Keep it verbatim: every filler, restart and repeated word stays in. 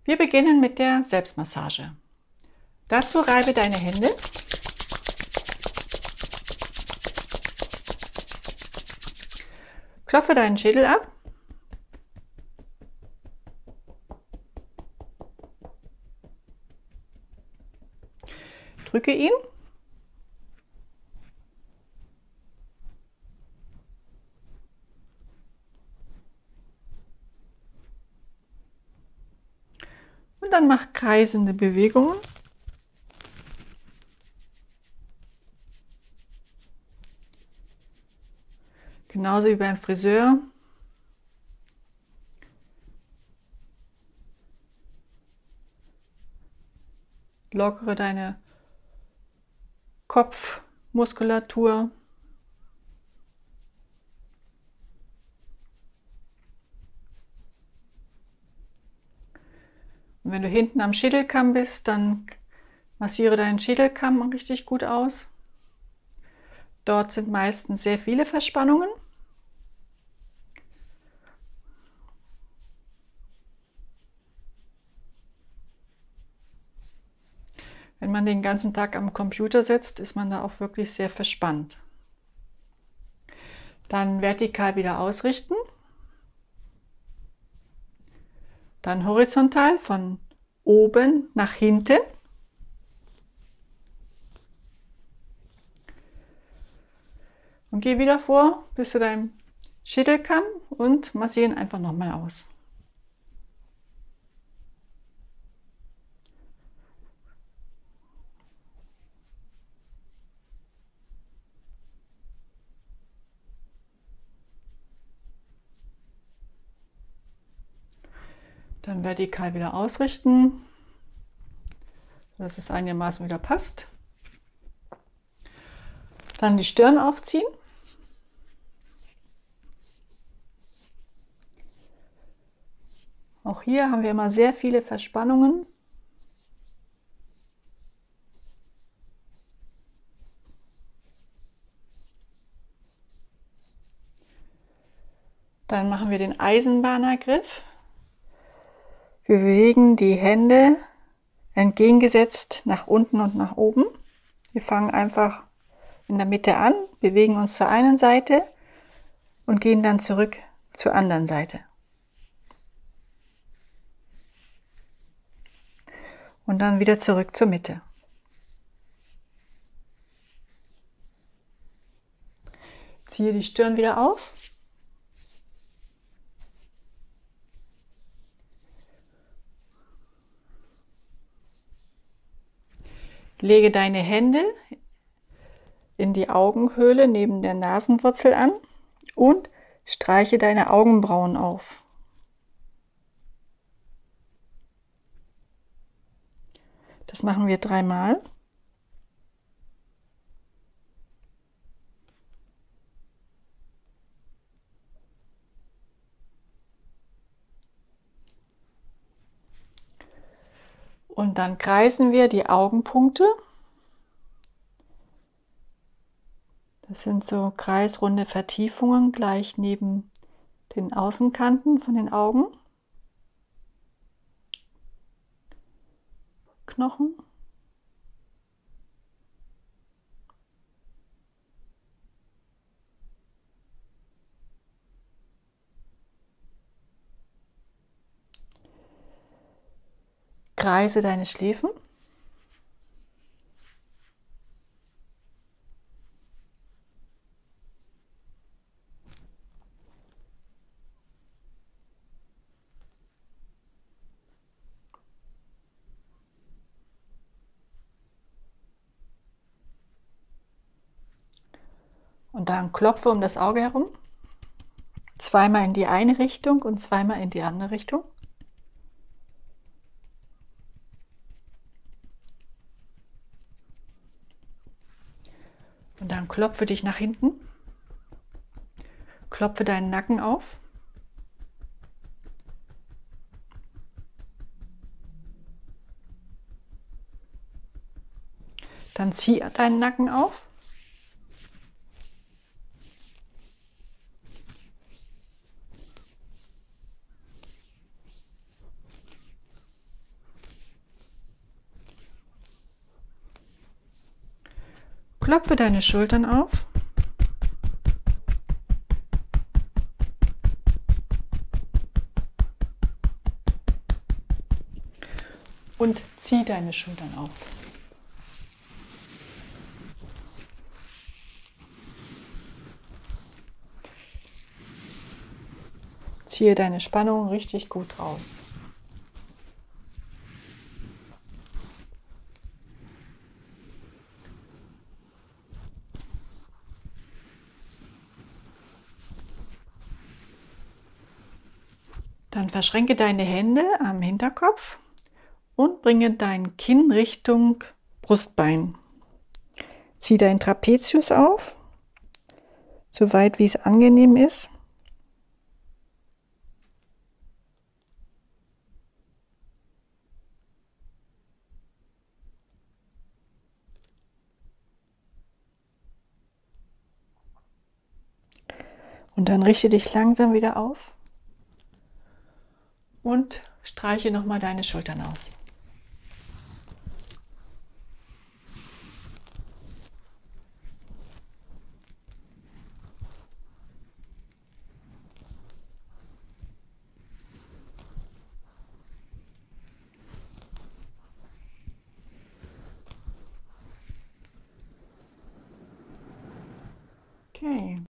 Wir beginnen mit der Selbstmassage. Dazu reibe deine Hände. Klopfe deinen Schädel ab. Drücke ihn. Und dann mach kreisende Bewegungen. Genauso wie beim Friseur. Lockere deine Kopfmuskulatur. Und wenn du hinten am Schädelkamm bist, dann massiere deinen Schädelkamm richtig gut aus. Dort sind meistens sehr viele Verspannungen. Wenn man den ganzen Tag am Computer sitzt, ist man da auch wirklich sehr verspannt. Dann vertikal wieder ausrichten. Dann horizontal von oben nach hinten. Und geh wieder vor bis zu deinem Schädelkamm und massieren einfach nochmal aus. Dann vertikal wieder ausrichten, dass es einigermaßen wieder passt. Dann die Stirn aufziehen. Auch hier haben wir immer sehr viele Verspannungen. Dann machen wir den Eisenbahnergriff. Wir bewegen die Hände entgegengesetzt nach unten und nach oben. Wir fangen einfach in der Mitte an, bewegen uns zur einen Seite und gehen dann zurück zur anderen Seite. Und dann wieder zurück zur Mitte. Ziehe die Stirn wieder auf. Lege deine Hände in die Augenhöhle neben der Nasenwurzel an und streiche deine Augenbrauen auf. Das machen wir dreimal. Und dann kreisen wir die Augenpunkte. Das sind so kreisrunde Vertiefungen gleich neben den Außenkanten von den Augen. Knochen. Kreise deine Schläfen. Und dann klopfe um das Auge herum. Zweimal in die eine Richtung und zweimal in die andere Richtung. Und dann klopfe dich nach hinten. Klopfe deinen Nacken auf. Dann zieh deinen Nacken auf. Klopfe deine Schultern auf. Und zieh deine Schultern auf. Ziehe deine Spannung richtig gut raus. Dann verschränke deine Hände am Hinterkopf und bringe dein Kinn Richtung Brustbein. Zieh deinen Trapezius auf, so weit wie es angenehm ist. Und dann richte dich langsam wieder auf und streiche nochmal deine Schultern aus. Okay.